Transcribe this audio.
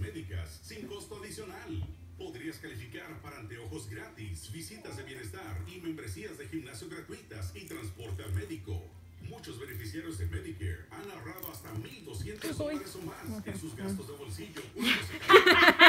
médicas sin costo adicional. Podrías calificar para anteojos gratis, visitas de bienestar y membresías de gimnasio gratuitas y transporte al médico. Muchos beneficiarios de Medicare han ahorrado hasta $1,200 o más en sus gastos de bolsillo cuando se